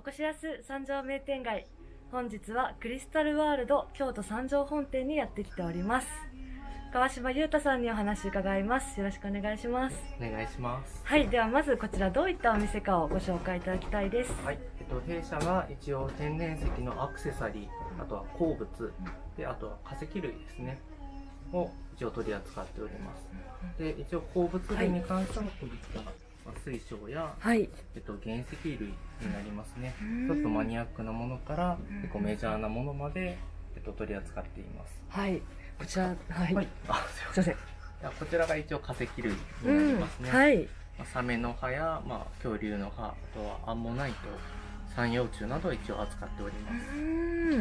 おこしやす三条名店街。本日はクリスタルワールド京都三条本店にやってきております。川島優太さんにお話伺います。よろしくお願いします。 お願いします。 はい、ではまずこちらどういったお店かをご紹介いただきたいです。 はい、弊社が一応天然石のアクセサリー、あとは鉱物で、あとは化石類ですねを一応取り扱っております。で、一応鉱物類に関してはこういった水晶や、 はい、 原石類になりますね。ちょっとマニアックなものから結構メジャーなものまで、取り扱っています。 はい、こちら、はい、 はい、 すいません。 こちらが一応化石類になりますね。 はい、 サメの歯や、恐竜の歯、あとはアンモナイト、三葉虫などを一応扱っております。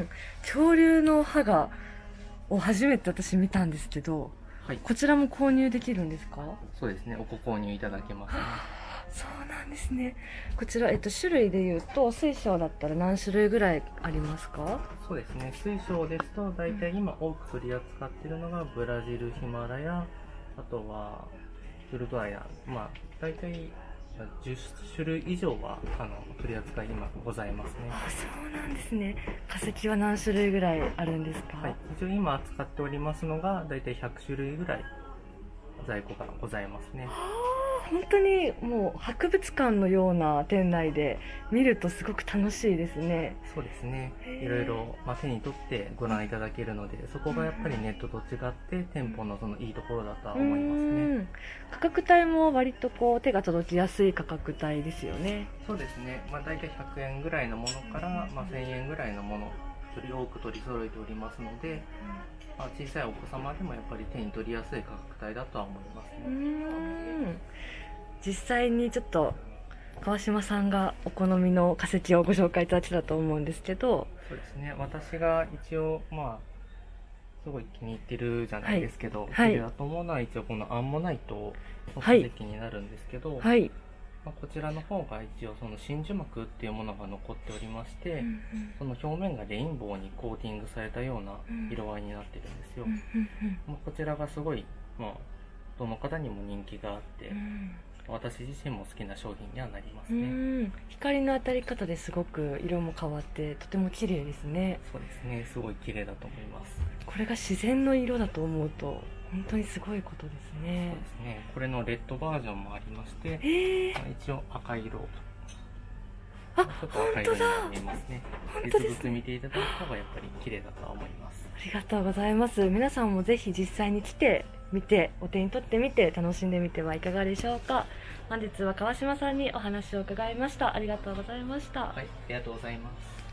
恐竜の歯を初めて私見たんですけど、はい、こちらも購入できるんですか？ そうですね、ご購入いただけますね。 そうなんですね。こちら、種類でいうと水晶だったら何種類ぐらいありますか？ そうですね、水晶ですと大体今多く取り扱っているのがブラジル、ヒマラヤ、あとはウルグアイや、大体10種類以上は取り扱い今ございますね。 そうなんですね。化石は何種類ぐらいあるんですか？ はい、一応今扱っておりますのが大体100種類ぐらい在庫がございますね。 本当にもう博物館のような店内で見るとすごく楽しいですね。 そうですね。いろいろ、手に取ってご覧いただけるので、そこがやっぱりネットと違って店舗のそのいいところだとは思いますね。 価格帯も割と手が届きやすい価格帯ですよね。 そうですね。大体100円ぐらいのものから、1000円ぐらいのもの、より多く取り揃えておりますので、小さいお子様でもやっぱり手に取りやすい価格帯だとは思いますね。 実際にちょっと川島さんがお好みの化石をご紹介いただけたと思うんですけど。 そうですね、私が一応すごい気に入ってるじゃないですけど、綺麗だと思うのは一応このアンモナイトの化石になるんですけど、こちらの方が一応その真珠膜っていうものが残っておりまして、その表面がレインボーにコーティングされたような色合いになってるんですよ。こちらがすごいどの方にも人気があって、私自身も好きな商品にはなりますね。 光の当たり方ですごく色も変わってとても綺麗ですね。 そうですね、すごい綺麗だと思います。 これが自然の色だと思うと本当にすごいことですね。 そうですね、これのレッドバージョンもありまして、一応赤色、ちょっと赤色に見えますね。実物見ていただいた方がやっぱり綺麗だとは思います。 ありがとうございます。皆さんもぜひ実際に来てみて、お手に取ってみて楽しんでみてはいかがでしょうか。本日は川島さんにお話を伺いました。ありがとうございました。 はい、ありがとうございます。